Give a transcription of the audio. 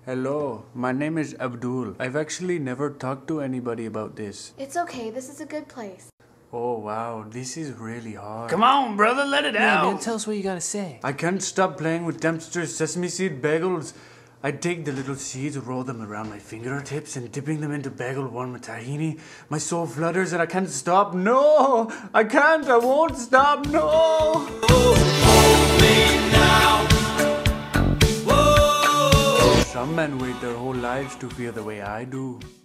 Hello, my name is Abdul. I've actually never talked to anybody about this. It's okay, this is a good place. Oh wow, this is really hard. Come on, brother, let it out. Man, tell us what you gotta say. I can't stop playing with Demspters sesame seed bagels. I take the little seeds, roll them around my fingertips, and dipping them into bagel warm with tahini. My soul flutters and I can't stop. No, I can't, I won't stop, no. Hold me now. Whoa. Some men wait their whole lives to feel the way I do.